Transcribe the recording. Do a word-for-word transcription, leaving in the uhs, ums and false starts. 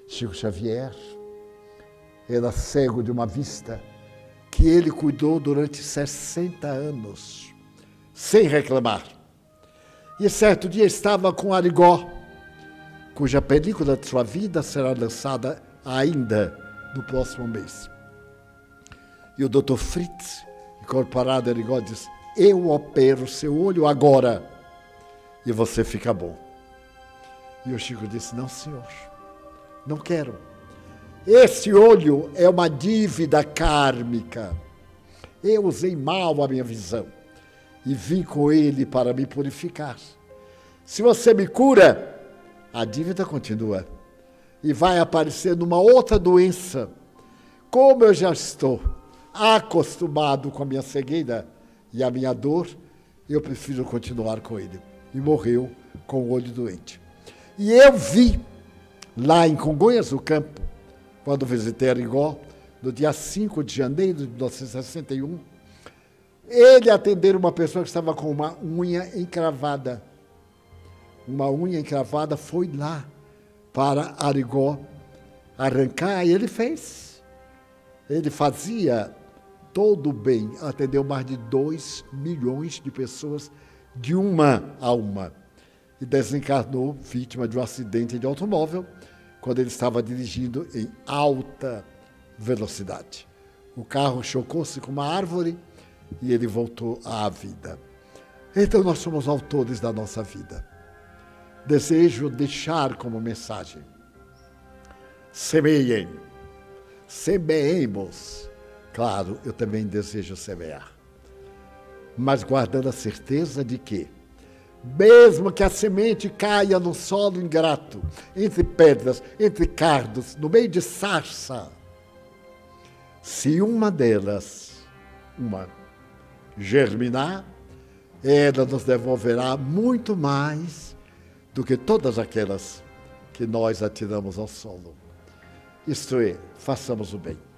Chico Xavier era cego de uma vista que ele cuidou durante sessenta anos, sem reclamar. E certo dia estava com Arigó, cuja película de sua vida será lançada ainda no próximo mês. E o doutor Fritz, incorporado a Arigó, diz: eu opero seu olho agora e você fica bom. E o Chico disse: não, senhor, não quero. Esse olho é uma dívida kármica. Eu usei mal a minha visão e vim com ele para me purificar. Se você me cura, a dívida continua e vai aparecer numa outra doença. Como eu já estou acostumado com a minha cegueira e a minha dor, eu prefiro continuar com ele. E morreu com o olho doente. E eu vi, lá em Congonhas do Campo, quando visitei Arigó, no dia cinco de janeiro de mil novecentos e sessenta e um, ele atender uma pessoa que estava com uma unha encravada. Uma unha encravada, foi lá para Arigó arrancar, e ele fez. Ele fazia todo o bem, atendeu mais de dois milhões de pessoas, de uma a uma. E desencarnou vítima de um acidente de automóvel, quando ele estava dirigindo em alta velocidade. O carro chocou-se com uma árvore e ele voltou à vida. Então nós somos autores da nossa vida. Desejo deixar como mensagem: semeiem, semeemos. Claro, eu também desejo semear, mas guardando a certeza de que, mesmo que a semente caia no solo ingrato, entre pedras, entre cardos, no meio de sarça, se uma delas, uma, germinar, ela nos devolverá muito mais do que todas aquelas que nós atiramos ao solo. Isto é, façamos o bem.